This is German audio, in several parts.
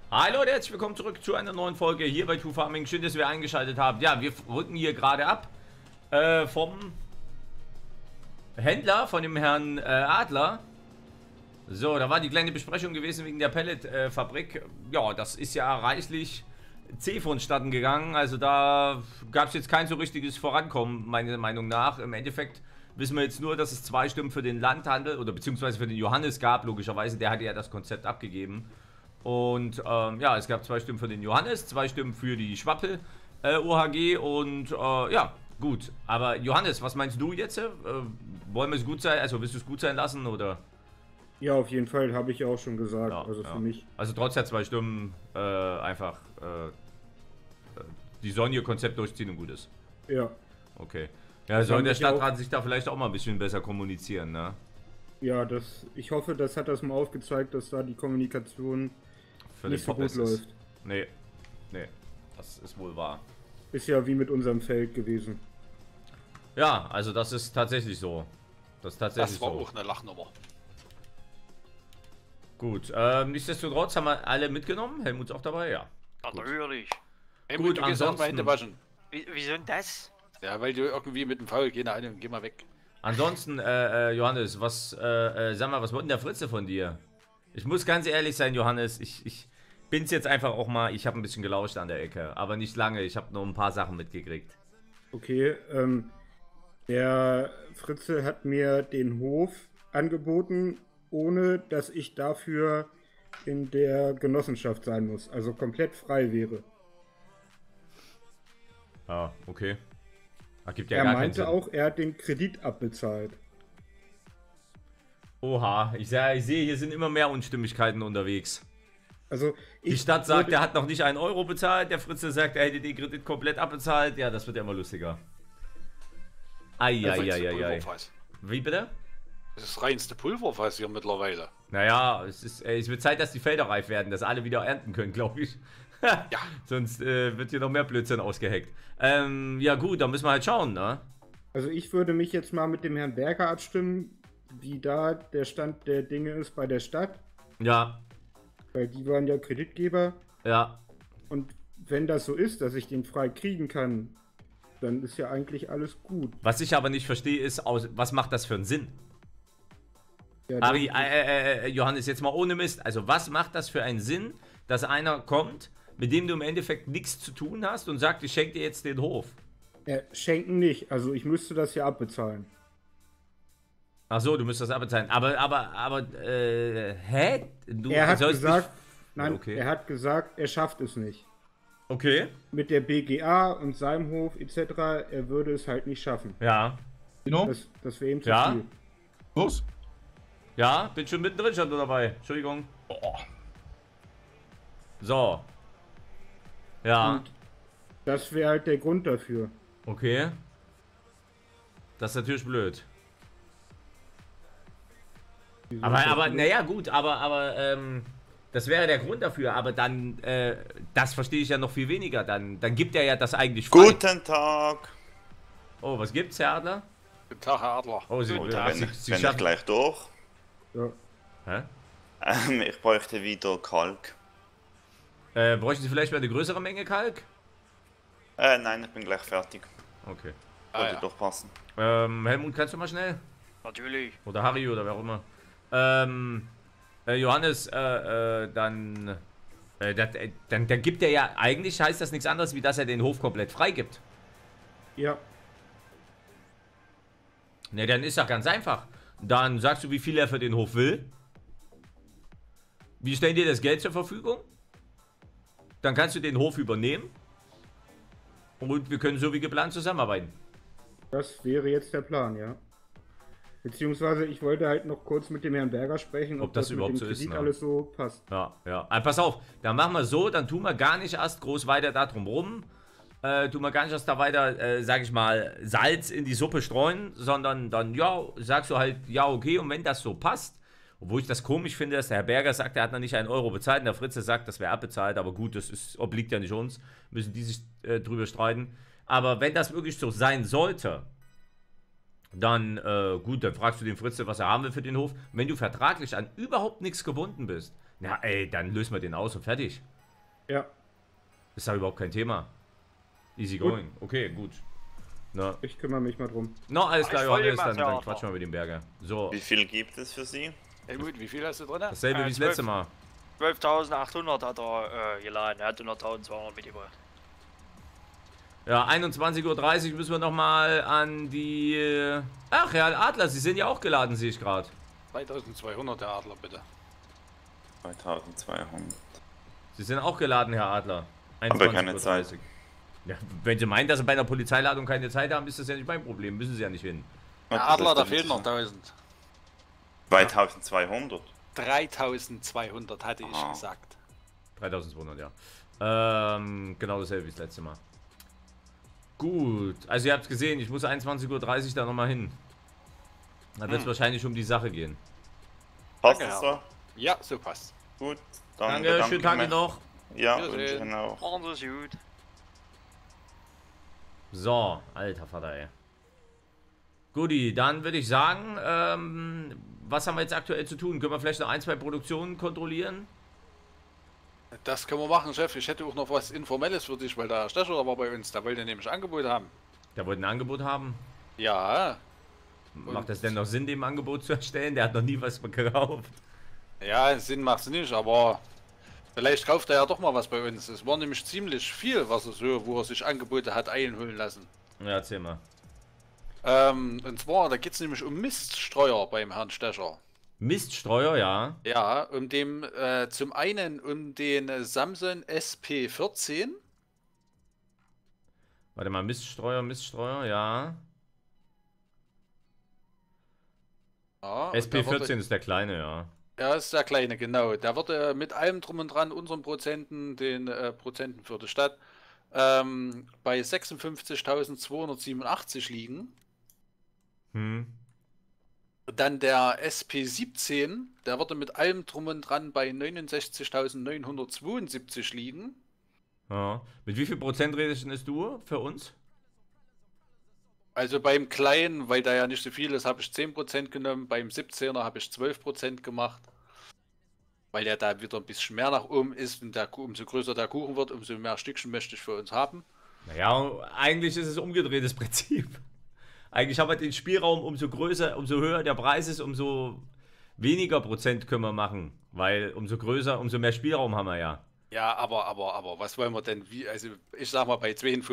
Hallo und herzlich willkommen zurück zu einer neuen Folge hier bei TwoFarming. Schön, dass ihr eingeschaltet habt. Ja, wir rücken hier gerade ab vom Händler, von dem Herrn Adler. So, da war die kleine Besprechung gewesen wegen der Pelletfabrik. Ja, das ist ja reichlich zäh vonstatten gegangen. Also da gab es jetzt kein so richtiges Vorankommen, meiner Meinung nach. Im Endeffekt wissen wir jetzt nur, dass es 2 Stimmen für den Landhandel oder beziehungsweise für den Johannes gab, logischerweise. Der hatte ja das Konzept abgegeben. Und ja, es gab 2 Stimmen für den Johannes, 2 Stimmen für die Schwappel OHG und ja, gut. Aber Johannes, was meinst du jetzt? Wollen wir es gut sein, also willst du es gut sein lassen oder? Ja, auf jeden Fall, habe ich ja auch schon gesagt, Ja, also ja. für mich. Also trotz der 2 Stimmen einfach die sollen ihr Konzept durchziehen und gut ist. Ja. Okay. Ja, soll der ich auch- Stadtrat sich da vielleicht auch mal ein bisschen besser kommunizieren, ne? Ja, ich hoffe, das hat das mal aufgezeigt, dass da die Kommunikation Für nicht so gut ist. läuft. Nee, nee, das ist wohl wahr. Ist ja wie mit unserem Feld gewesen. Ja, also das ist tatsächlich so. Das ist tatsächlich Das war so. auch eine Lachnummer. Gut, nichtsdestotrotz haben wir alle mitgenommen. Helmut ist auch dabei, ja. Ja, natürlich. Hey, Gut, du gehst auch mal ansonsten- Hände waschen. Wieso denn das? Ja, weil du irgendwie mit dem Faul, geh mal weg. Ansonsten, Johannes, sag mal, was wollte denn der Fritze von dir? Ich muss ganz ehrlich sein, Johannes, ich bin's jetzt einfach auch mal, ich habe ein bisschen gelauscht an der Ecke, aber nicht lange, ich habe nur ein paar Sachen mitgekriegt. Okay, der Fritze hat mir den Hof angeboten, ohne dass ich dafür in der Genossenschaft sein muss, also komplett frei wäre. Ah, okay. Ergibt ja Er gar keinen meinte Sinn. auch, er hat den Kredit abbezahlt. Oha, ich sehe, hier sind immer mehr Unstimmigkeiten unterwegs. Also Die Stadt sagt, er hat noch nicht 1 Euro bezahlt, der Fritze sagt, er hätte den Kredit komplett abbezahlt. Ja, das wird ja immer lustiger. Eieieiei. Pulverfass. Wie bitte? Das ist das reinste Pulverfass hier mittlerweile. Naja, es wird Zeit, dass die Felder reif werden, dass alle wieder ernten können, glaube ich. Ja. Sonst wird hier noch mehr Blödsinn ausgeheckt. Ja gut, dann müssen wir halt schauen, ne? Also ich würde mich jetzt mal mit dem Herrn Berger abstimmen, wie da der Stand der Dinge ist bei der Stadt, Ja, weil die waren ja Kreditgeber. ja. Und wenn das so ist, dass ich den frei kriegen kann, dann ist ja eigentlich alles gut. Was ich aber nicht verstehe ist, was macht das für einen Sinn? Ja, Ari, Johannes, jetzt mal ohne Mist. Also was macht das für einen Sinn, dass einer kommt, mit dem du im Endeffekt nichts zu tun hast und sagt, ich schenke dir jetzt den Hof? Schenken nicht, also ich müsste das ja abbezahlen. Ach so, du müsstest das abbezahlen. Aber, hä? Du Er hat sollst gesagt, nicht... nein, Okay. er hat gesagt, er schafft es nicht. Okay. Mit der BGA und seinem Hof etc., er würde es halt nicht schaffen. Ja. Dino? Das wäre ihm zu Ja? viel. Los? Ja, bin schon mittendrin schon dabei. Entschuldigung. Oh. So. Ja. Und das wäre halt der Grund dafür. Okay. Das ist natürlich blöd. Wieso ist Aber, das aber, blöd? naja, gut, das wäre der Grund dafür, aber dann, das verstehe ich ja noch viel weniger. Dann gibt er ja das eigentlich frei. Guten Tag. Oh, was gibt's, Herr Adler? Guten Tag, Herr Adler. Oh, Sie, Bin, ja, bin Sie ich schaffen... gleich durch? Ja. Hä? Ich bräuchte wieder Kalk. Bräuchten Sie vielleicht mal eine größere Menge Kalk? Nein, ich bin gleich fertig. Okay. Sollte ja. doch passen. Helmut, kannst du mal schnell? Natürlich. Oder Harry oder wer auch immer. Johannes, dann gibt er ja, eigentlich heißt das nichts anderes, wie dass er den Hof komplett freigibt. Ja, Ne, dann ist doch ganz einfach. Dann sagst du, wie viel er für den Hof will. Wir stellen dir das Geld zur Verfügung. Dann kannst du den Hof übernehmen. Und wir können so wie geplant zusammenarbeiten. das wäre jetzt der Plan, ja. Beziehungsweise ich wollte halt noch kurz mit dem Herrn Berger sprechen, Ob das mit überhaupt dem so ist, Kredit ne? alles so passt. Ja, ja. Pass auf, dann machen wir so, dann tun wir gar nicht erst groß weiter da drum rum. Tun wir gar nicht erst da weiter, sag ich mal, Salz in die Suppe streuen, sondern dann, ja, sagst du halt, ja, okay, und wenn das so passt, obwohl ich das komisch finde, dass der Herr Berger sagt, er hat noch nicht 1 Euro bezahlt und der Fritze sagt, das wäre abbezahlt, aber gut, obliegt ja nicht uns, müssen die sich drüber streiten. Aber wenn das wirklich so sein sollte, dann, gut, dann fragst du den Fritze, was er haben will für den Hof. Und wenn du vertraglich an überhaupt nichts gebunden bist, na ey, dann lösen wir den aus und fertig. Ja, Ist ja überhaupt kein Thema. Easy Gut. going. Okay, gut. Na, ich kümmere mich mal drum. no, alles klar, Ich folge Johannes, ihm, dann ja, quatschen wir mit dem Berger. So, Wie viel gibt es für Sie? Helmut, wie viel hast du drin? dasselbe wie das letzte Mal. 12.800 hat er geladen. Er hat 100.200 mitgebracht. Ja, 21:30 Uhr müssen wir nochmal an die... Ach, Herr Adler, Sie sind ja auch geladen, sehe ich gerade. 3200, der Adler, bitte. 2200. Sie sind auch geladen, Herr Adler. Aber keine 21:30 Zeit. Uhr. Ja, wenn Sie meinen, dass Sie bei einer Polizeiladung keine Zeit haben, ist das ja nicht mein Problem. Müssen Sie ja nicht hin. Der Adler, da fehlen noch 1000. 2200. 3200 hatte ich Ah. gesagt. 3200, ja. Genau dasselbe wie das letzte Mal. Gut, also ihr habt gesehen, ich muss 21:30 Uhr da nochmal hin. Da wird es wahrscheinlich um die Sache gehen. Passt Danke, das Herr. so? Ja, so passt. Gut. Dann Danke, bedanke schönen ich Tag mich. noch. Ja, Wiedersehen. wünsche Ihnen auch. Anders gut. So, alter Vater, ey. Guti, dann würde ich sagen, was haben wir jetzt aktuell zu tun? Können wir vielleicht noch ein, zwei Produktionen kontrollieren? Das können wir machen, Chef. Ich hätte auch noch was Informelles für dich, weil der Stecher war bei uns. Der wollte nämlich Angebot haben. Der wollte ein Angebot haben. Ja, Macht das denn noch Sinn, dem Angebot zu erstellen? Der hat noch nie was gekauft. ja, Sinn macht es nicht, aber vielleicht kauft er ja doch mal was bei uns. Es war nämlich ziemlich viel, was er so, wo er sich Angebote hat einholen lassen. Ja, erzähl mal. Und zwar, da geht es nämlich um Miststreuer beim Herrn Stecher. Miststreuer, ja. Ja, um dem, zum einen um den Samsung SP14. Warte mal, Miststreuer, ja. Ja, und der SP14 wurde- ist der kleine, ja. Ja, ist der kleine, genau. Der wird mit allem drum und dran, unseren Prozenten, den Prozenten für die Stadt, bei 56.287 liegen. Hm. Dann der SP17, der würde mit allem drum und dran bei 69.972 liegen. Ja. Mit wie viel Prozent rechnest du für uns? Also beim kleinen, weil da ja nicht so viel ist, habe ich 10% genommen. Beim 17er habe ich 12% gemacht. Weil der da wieder ein bisschen mehr nach oben ist. Und umso größer der Kuchen wird, umso mehr Stückchen möchte ich für uns haben. Naja, eigentlich ist es umgedrehtes Prinzip. Eigentlich haben wir den Spielraum, umso größer, umso höher der Preis ist, umso weniger Prozent können wir machen. Weil umso größer, umso mehr Spielraum haben wir ja. Ja, aber was wollen wir denn? Wie, also ich sag mal bei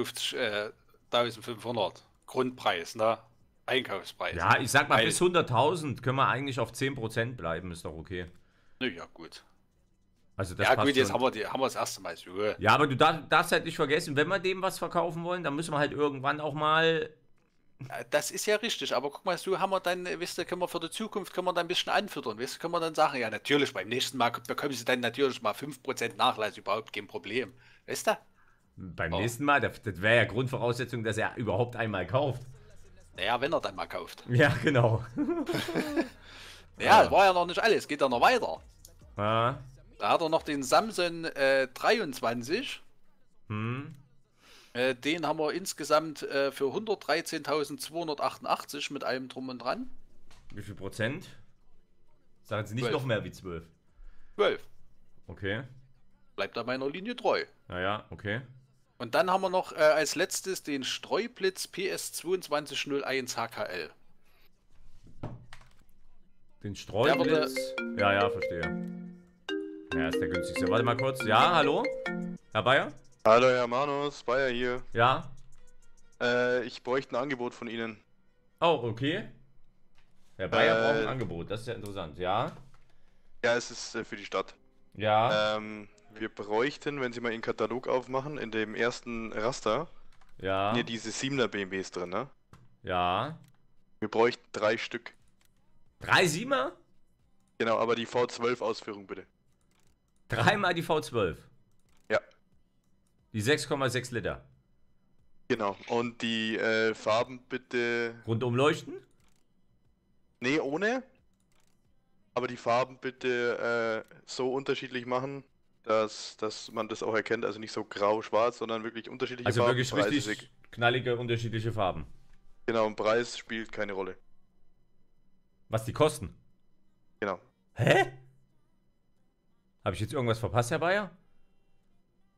52.500 Grundpreis, ne? Einkaufspreis. Ja, ich sag mal, Weil- bis 100.000 können wir eigentlich auf 10% bleiben, ist doch okay. Na ja, gut. Also das Ja passt gut, jetzt schon. haben wir das erste Mal so. Ja, aber du darfst halt nicht vergessen, wenn wir dem was verkaufen wollen, dann müssen wir halt irgendwann auch mal... Das ist ja richtig, aber guck mal, so haben wir dann, wisst ihr, können wir für die Zukunft, können wir dann ein bisschen anfüttern, wisst ihr, können wir dann sagen, ja natürlich, beim nächsten Mal bekommen sie dann natürlich mal 5% Nachlass, überhaupt kein Problem. Wisst ihr? Beim Oh. nächsten Mal, das wäre ja Grundvoraussetzung, dass er überhaupt einmal kauft. Naja, wenn er dann mal kauft. Ja, genau. Ja, war ja noch nicht alles, geht ja noch weiter. Ja. Da hat er noch den Samsung 23. Hm. Den haben wir insgesamt für 113.288 mit allem drum und dran. Wie viel Prozent? Sagen Sie nicht 12. noch mehr wie 12. 12. Okay. Bleibt da meiner Linie treu. Naja, okay. Und dann haben wir noch als letztes den Streublitz PS2201 HKL. Den Streublitz. Ja, ja, verstehe. Ja, ist der günstigste. Warte mal kurz. Ja, hallo? Herr Bayer? Hallo Herr Manus, Bayer hier. Ja? Ich bräuchte ein Angebot von Ihnen. Oh, okay. Herr Bayer braucht ein Angebot. Das ist ja interessant. Ja? Ja, es ist für die Stadt. Ja? Wir bräuchten, wenn Sie mal Ihren Katalog aufmachen, in dem ersten Raster, Ja? hier diese 7er BMWs drin, ne? Ja? Wir bräuchten 3 Stück. 3 Siemer? Genau, aber die V12-Ausführung bitte. Dreimal die V12. Ja. Die 6,6 Liter. Genau. Und die Farben bitte. Rundum leuchten? Nee, ohne. Aber die Farben bitte so unterschiedlich machen, dass man das auch erkennt. Also nicht so grau-schwarz, sondern wirklich unterschiedliche Also Farben. wirklich Preis ist richtig knallige, unterschiedliche Farben. Genau, und Preis spielt keine Rolle. Was die kosten? Genau. Hä? Habe ich jetzt irgendwas verpasst, Herr Bayer?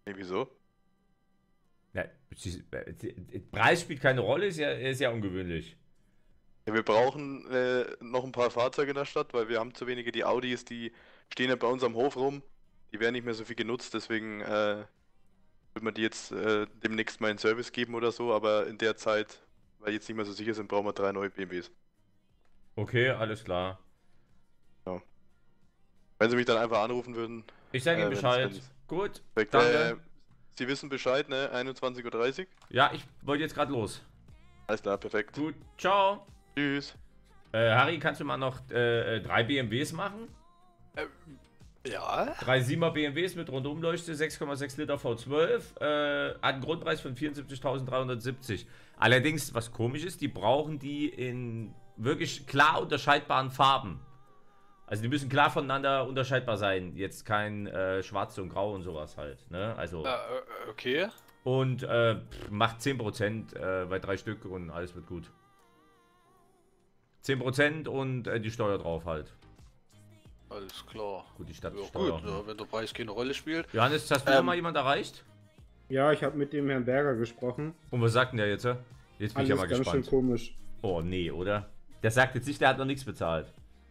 Nee, wieso? Ja, Preis spielt keine Rolle, ist ja ungewöhnlich. Ja, wir brauchen noch ein paar Fahrzeuge in der Stadt, weil wir haben zu wenige. Die Audis, die stehen ja bei uns am Hof rum. Die werden nicht mehr so viel genutzt, deswegen wird man die jetzt demnächst mal in Service geben oder so. Aber in der Zeit, weil die jetzt nicht mehr so sicher sind, brauchen wir 3 neue BMWs. Okay, alles klar. Wenn sie mich dann einfach anrufen würden. Ich sage Ihnen wenn's- Bescheid. wenn's- Gut, Perfekt. danke. Sie wissen Bescheid, ne? 21:30 Uhr. Ja, ich wollte jetzt gerade los. Alles klar, perfekt. Gut, ciao. Tschüss. Harry, kannst du mal noch 3 BMWs machen? Ja. 3 7er BMWs mit Rundumleuchte, 6,6 Liter V12, hat einen Grundpreis von 74.370. Allerdings, was komisch ist, die brauchen die in wirklich klar unterscheidbaren Farben. Also die müssen klar voneinander unterscheidbar sein. Jetzt kein Schwarz und Grau und sowas halt. Ne? Also, Okay. und macht 10% bei 3 Stück und alles wird gut. 10% und die Steuer drauf halt. Alles klar. Gut, die Stadt Ja, Steuer. gut, ja, wenn der Preis keine Rolle spielt. Johannes, hast du noch mal jemand erreicht? Ja, ich habe mit dem Herrn Berger gesprochen. Und was sagt denn der jetzt? Jetzt bin ich ja Alles mal ganz schön gespannt. komisch. Oh nee, oder? Der sagt jetzt nicht, der hat noch nichts bezahlt.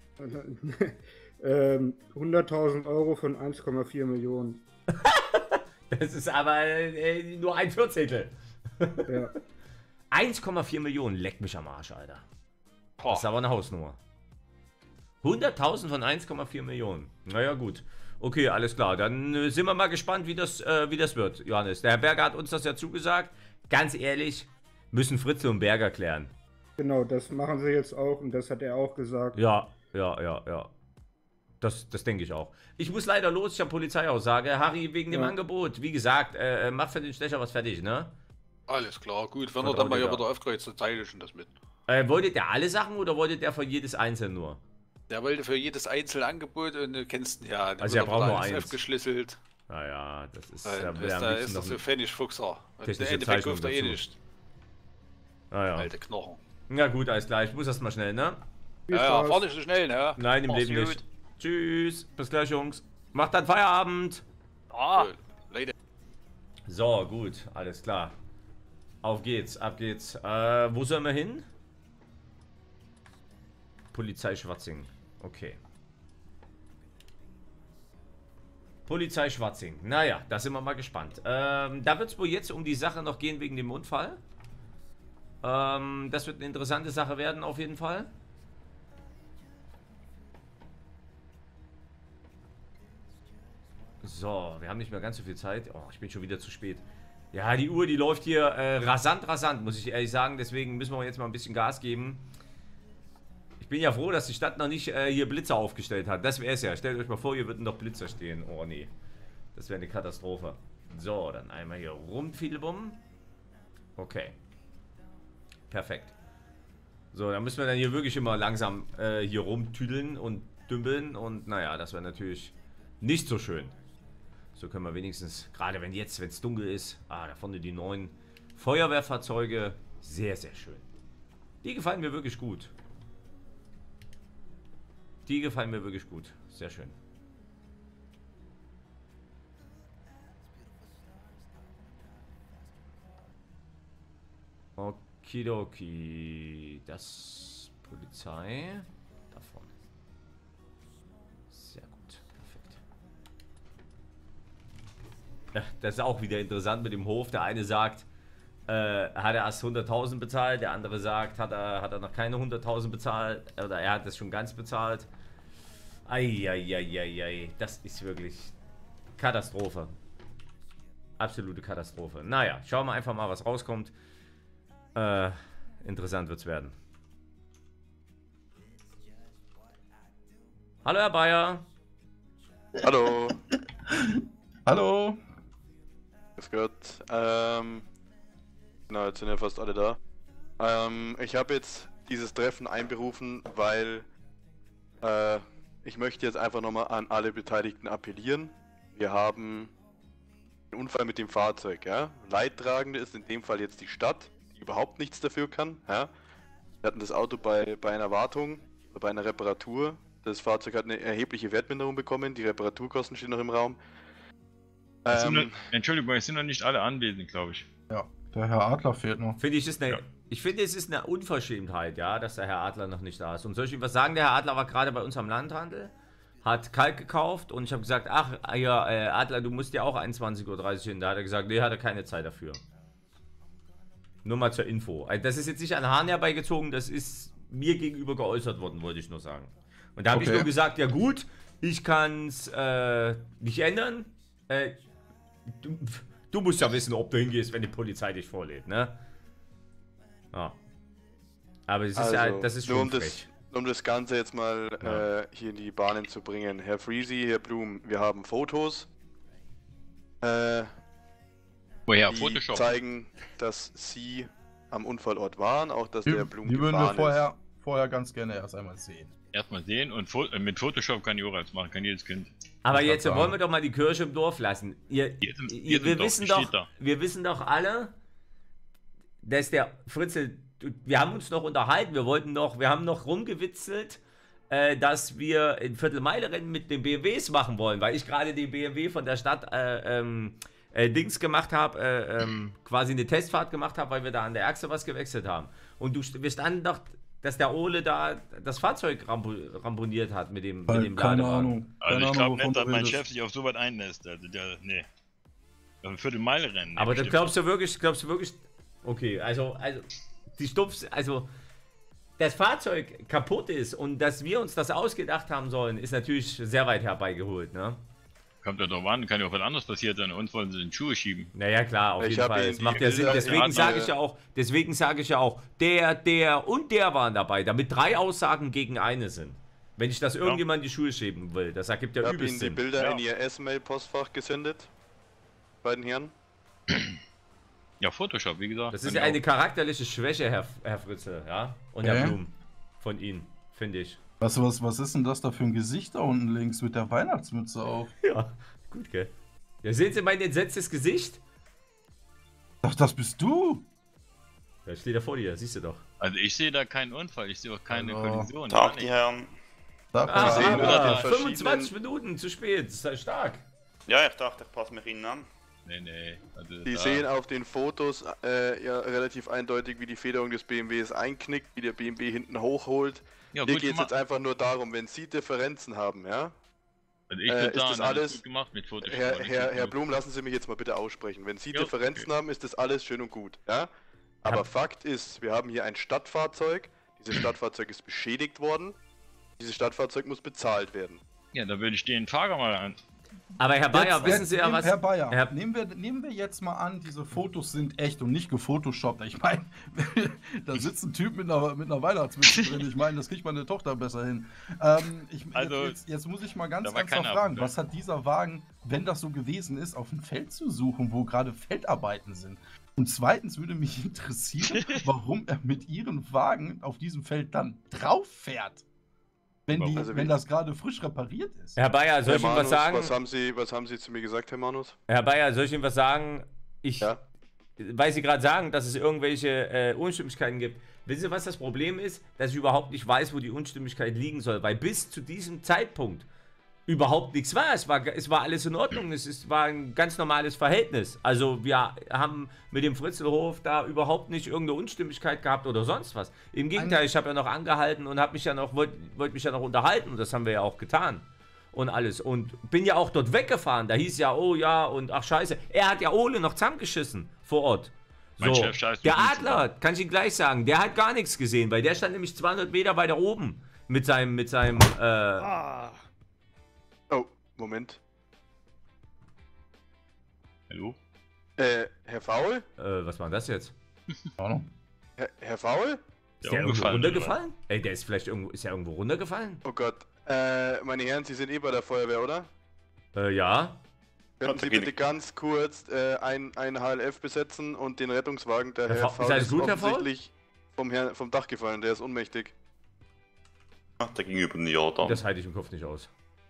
100.000 Euro von 1,4 Millionen. Das ist aber nur ein Vierzehntel. Ja. 1,4 Millionen, leck mich am Arsch, Alter. Boah. Das ist aber eine Hausnummer. 100.000 von 1,4 Millionen. Naja, gut. Okay, alles klar. Dann sind wir mal gespannt, wie das wird, Johannes. Der Herr Berger hat uns das ja zugesagt. Ganz ehrlich, müssen Fritzl und Berger klären. Genau, das machen sie jetzt auch und das hat er auch gesagt. Ja. Das denke ich auch. Ich muss leider los, ich habe Polizeiaussage. Harry, wegen dem Ja. Angebot. Wie gesagt, mach für den Stecher was fertig, ne? Alles klar, gut. Wenn Und er dann mal Audio hier da. wieder aufkreuzt, dann teile ich ihm das mit. Wolltet ihr alle Sachen oder wolltet ihr für jedes einzeln nur? Der wollte für jedes einzelne Angebot und du kennst ihn ja. Also er braucht nur eins. Aufgeschlüsselt. Naja, das ist Dann ja ist am da liebsten ist noch das so ein- Pfennigfuchser. Und im technische Endeffekt Zeichnung kauft er eh dazu. nicht. Naja. Alte Knochen. Ja gut, alles klar. Ich muss erst mal schnell, ne? Viel Ja, ja, Spaß. fahr nicht so schnell, ne? Nein, im Mach's Leben gut. nicht. Tschüss. Bis gleich, Jungs. Macht dann Feierabend. Ah, So, Leute. So, gut. Alles klar. Auf geht's. Ab geht's. Wo sollen wir hin? Polizei Schwarzing. Okay. Polizei Schwarzing. Naja, da sind wir mal gespannt. Da wird es wohl jetzt um die Sache noch gehen wegen dem Unfall. Das wird eine interessante Sache werden, auf jeden Fall. So, wir haben nicht mehr ganz so viel Zeit. Oh, ich bin schon wieder zu spät. Ja, die Uhr, die läuft hier rasant, muss ich ehrlich sagen. Deswegen müssen wir jetzt mal ein bisschen Gas geben. Ich bin ja froh, dass die Stadt noch nicht hier Blitzer aufgestellt hat. Das wäre es ja. Stellt euch mal vor, hier würden noch Blitzer stehen. Oh nee, das wäre eine Katastrophe. So, dann einmal hier rum, Fiedelbumm. Okay. Perfekt. So, dann müssen wir dann hier wirklich immer langsam hier rumtüdeln und dümpeln. Und naja, das wäre natürlich nicht so schön. So können wir wenigstens, gerade wenn es dunkel ist, da vorne die neuen Feuerwehrfahrzeuge, sehr, sehr schön. Die gefallen mir wirklich gut. Die gefallen mir wirklich gut. Sehr schön. Okidoki. Das Polizei. Davon. Sehr gut. Perfekt. Ja, das ist auch wieder interessant mit dem Hof. Der eine sagt, hat er erst 100.000 bezahlt, der andere sagt, hat er noch keine 100.000 bezahlt, oder er hat das schon ganz bezahlt. Eieieiei, das ist wirklich Katastrophe. Absolute Katastrophe. Naja, schauen wir einfach mal, was rauskommt. Interessant wird's werden. Hallo, Herr Bayer. Hallo. Hallo. Grüß Gott. Genau, jetzt sind ja fast alle da. Ich habe jetzt dieses Treffen einberufen, weil ich möchte jetzt einfach nochmal an alle Beteiligten appellieren. Wir haben einen Unfall mit dem Fahrzeug, ja. Leidtragende ist in dem Fall jetzt die Stadt, die überhaupt nichts dafür kann, ja. Wir hatten das Auto bei einer Wartung, oder bei einer Reparatur. Das Fahrzeug hat eine erhebliche Wertminderung bekommen, die Reparaturkosten stehen noch im Raum. Entschuldigung, es sind noch nicht alle anwesend, glaube ich. Ja, der Herr Adler fehlt noch. Ich finde, es ist eine Unverschämtheit, ja, dass der Herr Adler noch nicht da ist. Und soll ich Ihnen was sagen? Der Herr Adler war gerade bei uns am Landhandel, hat Kalk gekauft und ich habe gesagt, ach ja, Adler, du musst ja auch 21:30 Uhr hin. Da hat er gesagt, nee, hat er keine Zeit dafür. Nur mal zur Info. Also das ist jetzt nicht an Hahn herbeigezogen, das ist mir gegenüber geäußert worden, wollte ich nur sagen. Und da habe ich nur gesagt, ja gut, ich kann es nicht ändern. Du musst ja wissen, ob du hingehst, wenn die Polizei dich vorlädt, ne? Ja. Aber es ist Also, ja, das ist schon frech. Um das Ganze jetzt mal hier in die Bahnen zu bringen. Herr Freezy, Herr Blum, wir haben Fotos. Woher? Die Photoshop? zeigen, dass Sie am Unfallort waren, auch dass der Blum Die würden wir gefahren ist. vorher ganz gerne erst einmal sehen. Erstmal sehen und mit Photoshop kann Jura jetzt machen, kann jedes Kind. Aber jetzt wollen wir doch mal die Kirche im Dorf lassen. Wir wissen doch alle, dass der Fritzl, wir haben uns noch unterhalten, wir haben noch rumgewitzelt, dass wir ein Viertelmeile-Rennen mit den BMWs machen wollen, weil ich gerade den BMW von der Stadt Dings gemacht habe, quasi eine Testfahrt gemacht habe, weil wir da an der Achse was gewechselt haben. Und wir standen doch, dass der Ole da das Fahrzeug ramponiert hat mit dem Keine Ladewagen. Ahnung. Also ich glaube nicht, dass mein Chef sich auf sowas einlässt. Also nee. Ein Viertelmeile-Rennen. Aber das glaubst du wirklich, okay, also das Fahrzeug kaputt ist und dass wir uns das ausgedacht haben sollen, ist natürlich sehr weit herbeigeholt, ne? Kommt ja doch an, kann ja auch was anderes passiert sein, uns wollen sie in die Schuhe schieben. Naja, klar, auf jeden Fall. Es macht ja Sinn. Deswegen sage ich ja auch, der und der waren dabei, damit 3 Aussagen gegen eine sind. Wenn ich das irgendjemand in die Schuhe schieben will, das ergibt ja übelst Sinn. Ich habe Ihnen die Bilder in Ihr S-Mail-Postfach gesendet, beiden Herren. Ja, Photoshop, wie gesagt. Das ist ja eine charakterliche Schwäche, Herr Fritzl, ja? Und Herr Blum, von Ihnen, finde ich. Was ist denn das da für ein Gesicht da unten links mit der Weihnachtsmütze auf? Ja, gut, gell? Ja, sehen Sie mein entsetztes Gesicht? Ach, das bist du! Ja, ich stehe da vor dir, siehst du doch. Also ich sehe da keinen Unfall, ich sehe auch keine Kollision. Tag, die Herren. 25 Minuten zu spät, das ist halt stark. Ja, ich dachte, ich passe mich Ihnen an. Nee. Also Sie sehen auf den Fotos ja relativ eindeutig, wie die Federung des BMWs einknickt, wie der BMW hinten hochholt. Ja, Hier geht es jetzt einfach nur darum, wenn Sie Differenzen haben, ja? Also ich ist das alles gut gemacht mit Photoshop. Herr Blum, lassen Sie mich jetzt mal bitte aussprechen. Wenn Sie Differenzen haben, ist das alles schön und gut, ja? Aber Fakt ist, wir haben hier ein Stadtfahrzeug. Dieses Stadtfahrzeug ist beschädigt worden. Dieses Stadtfahrzeug muss bezahlt werden. Ja, da würde ich den Fahrer mal an. Aber Herr Bayer, wissen Sie ja was... Herr Bayer, nehmen wir jetzt mal an, diese Fotos sind echt und nicht gefotoshoppt. Ich meine, da sitzt ein Typ mit einer Weihnachtsmütze drin. Ich meine, das kriegt meine Tochter besser hin. Jetzt muss ich mal ganz ernsthaft fragen, was hat dieser Wagen, wenn das so gewesen ist, auf dem Feld zu suchen, wo gerade Feldarbeiten sind? Und zweitens würde mich interessieren, warum er mit Ihrem Wagen auf diesem Feld dann drauf fährt. Wenn das gerade frisch repariert ist. Herr Bayer, soll ich Ihnen was sagen? Was haben Sie zu mir gesagt, Herr Manus? Herr Bayer, soll ich Ihnen was sagen? Weil Sie gerade sagen, dass es irgendwelche Unstimmigkeiten gibt. Wissen Sie, was das Problem ist? Dass ich überhaupt nicht weiß, wo die Unstimmigkeit liegen soll. Weil bis zu diesem Zeitpunkt überhaupt nichts war. Es war alles in Ordnung. Es war ein ganz normales Verhältnis. Also wir haben mit dem Fritzlhof da überhaupt nicht irgendeine Unstimmigkeit gehabt oder sonst was. Im Gegenteil, ich habe ja noch angehalten und wollte mich ja noch unterhalten. Und das haben wir ja auch getan. Und alles. Und bin ja auch dort weggefahren. Da hieß ja, oh ja, und ach scheiße. Er hat ja Ole noch zusammengeschissen vor Ort. So. Der Adler, kann ich Ihnen gleich sagen, der hat gar nichts gesehen, weil der stand nämlich 200 Meter weiter oben mit seinem Oh, Moment. Hallo? Herr Faul? Was war das jetzt? Herr Faul? Ist der irgendwo runtergefallen? Ey, der ist vielleicht irgendwo runtergefallen? Oh Gott. Meine Herren, Sie sind eh bei der Feuerwehr, oder? Ja. Könnten Sie bitte ganz kurz ein HLF besetzen und den Rettungswagen, der Herr Faul ist offensichtlich vom Dach gefallen, der ist ohnmächtig. Ach, der ging über den Jordan. Das halte ich im Kopf nicht aus.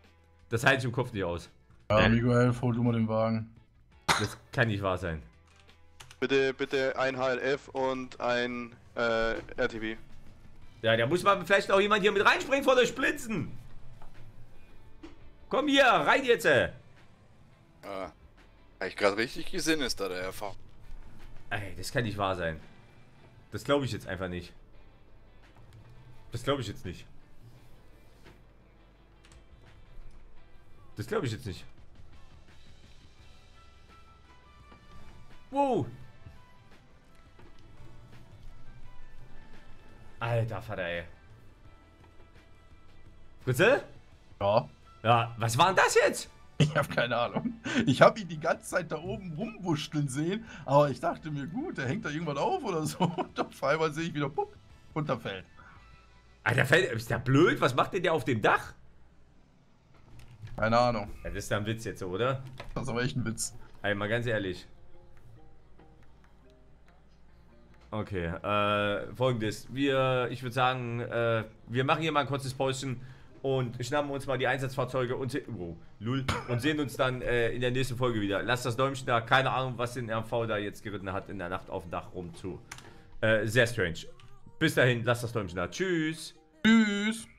Ja, Miguel, hol du mal den Wagen. Das kann nicht wahr sein. Bitte ein HLF und ein RTW. Ja, da muss mal vielleicht auch jemand hier mit reinspringen vor der Splitzen. Komm hier, rein jetzt! Eigentlich gerade richtig gesinnt ist da der RV. Ey, das kann nicht wahr sein. Das glaube ich jetzt einfach nicht. Das glaube ich jetzt nicht. Das glaube ich jetzt nicht. Wow. Alter Vater, ey. Fritze? Ja. Ja, was war denn das jetzt? Ich habe keine Ahnung. Ich habe ihn die ganze Zeit da oben rumwuscheln sehen, aber ich dachte mir, gut, der hängt da irgendwann auf oder so. Und auf einmal sehe ich wieder, puck, runterfällt. Alter, ist der blöd? Was macht denn der auf dem Dach? Keine Ahnung. Ja, das ist ja ein Witz jetzt, oder? Das ist aber echt ein Witz. Ey, mal ganz ehrlich. Okay, folgendes. Ich würde sagen, wir machen hier mal ein kurzes Päuschen und schnappen uns mal die Einsatzfahrzeuge und, und sehen uns dann in der nächsten Folge wieder. Lasst das Däumchen da, keine Ahnung, was den RV da jetzt geritten hat, in der Nacht auf dem Dach rum zu. Sehr strange. Bis dahin, lasst das Däumchen da. Tschüss. Tschüss.